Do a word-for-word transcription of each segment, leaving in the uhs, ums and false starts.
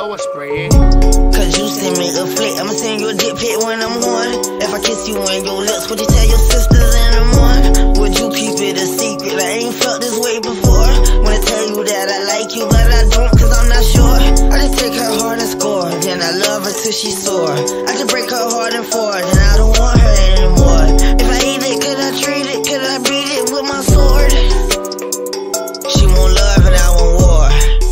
shower spray. Cause you send me a flick, I'ma send you a dick pic when I'm on. If I kiss you on your lips, would you tell your sisters in the morning? Would you keep it a secret? I ain't felt this way before. Wanna tell you that I like you, but I don't, cause I'm not sure. I just take her heart and score, then I love her till she's sore. I just break her heart and four, then I don't want her anymore. If I eat it, could I treat it? Could I beat it with my sword? She want love and I want war.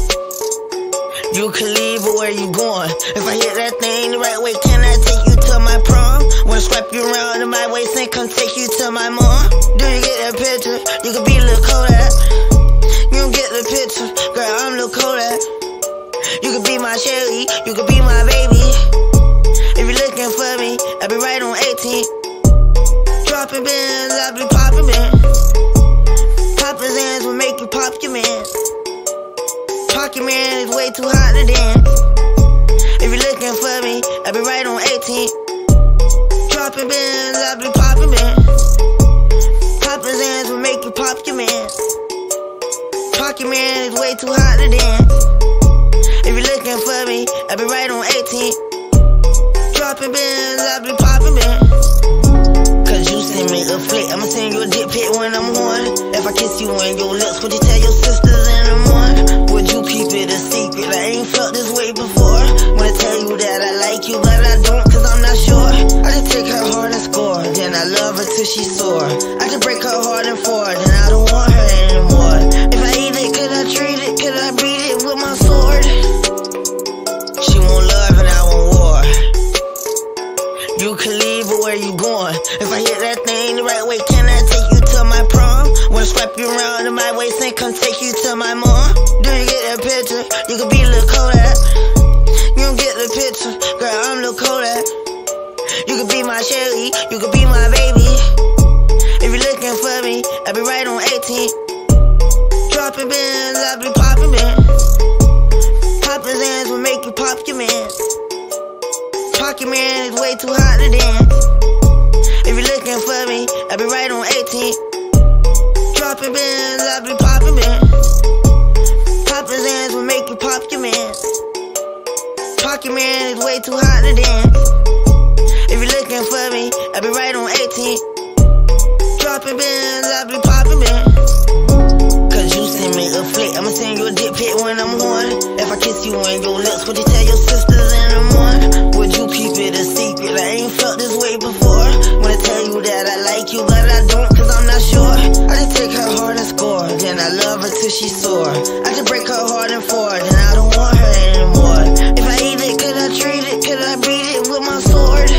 You can leave, but where you going? If I hit that thing the right way, can I take you to my prom? Wanna swipe you around in my waist and come take you to my mom? Do you get that picture? You could be Lil Kodak. You don't get the picture, girl, I'm Lil Kodak. You could be my Shelly, you could be my baby. If you're looking for me, I'll be right on eighteen. Dropping bins, I'll be popping bins. Poppin' Zans will make you pop your man. Pocket man is way too hot to dance. If you're looking for me, I'll be right on eighteen. Dropping bins, I'll be popping bins. Poppin' Zans will make you pop your man. Pocket man is way too hot to dance. If you're looking for me, I'll be right on eighteen. Dropping bins, I'll be popping bins. Cause you send me a flick, I'ma send you a dick pic when I'm on. If I kiss you on your lips, would you tell your sisters in the morning? Would you keep it a secret? I ain't felt this way before. Wanna tell you that I like you, but I don't, cause I'm not sure. I just take her heart and score, then I love her till she's sore. I just break her heart and four, then I don't want her anymore. If I eat it, could I treat it? Could I beat it with my sword? She want love and I want war. You can leave, but where you going? If I hit that thing the right way, can I take you to my prom? Wanna swipe you around in my waist and come take you to my mom? Do you get that picture? You could be Lil Kodak. You don't get the picture, girl, I'm Lil Kodak. You could be my Shelly, you could be my baby. If you're looking for me, I'll be right on eighteen. Dropping bins, I'll be popping bins. Poppin' Zans will make you pop your man. Pocket man is way too hot to dance. If you're looking for me, I'll be right on eighteen. Dropping bins, I'll be popping bins. Poppin' Zans will make you pop your man. Pocket man is way too hot to dance. If you're looking for me, I'll be right on eighteen. Dropping bins, I'll be popping bins. Cause you send me a flick, I'ma send you a dick pic when I'm on. If I kiss you on your lips, would you tell your sisters in the morning? Would you keep it a secret? I ain't felt this way before. Wanna tell you that I like you, but I don't, cause I'm not sure. I just take her heart and score, then I love her till she's sore. I just break her heart and four, then I don't want her anymore. If I eat it, could I treat it? Could I beat it with my sword?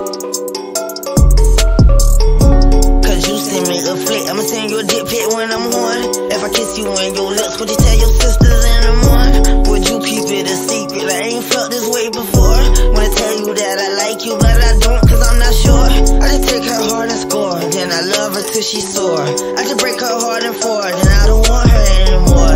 Cause you send me a flick, I'ma send you a dick pic when I'm on. If I kiss you on your lips, would you tell your sisters in the morning? Would you keep it a secret? I ain't felt this way before. Wanna tell you that I like you, but I don't, cause I'm not sure. I just take her heart and score, then I love her till she's sore. I just break her heart and four, then I don't want her anymore.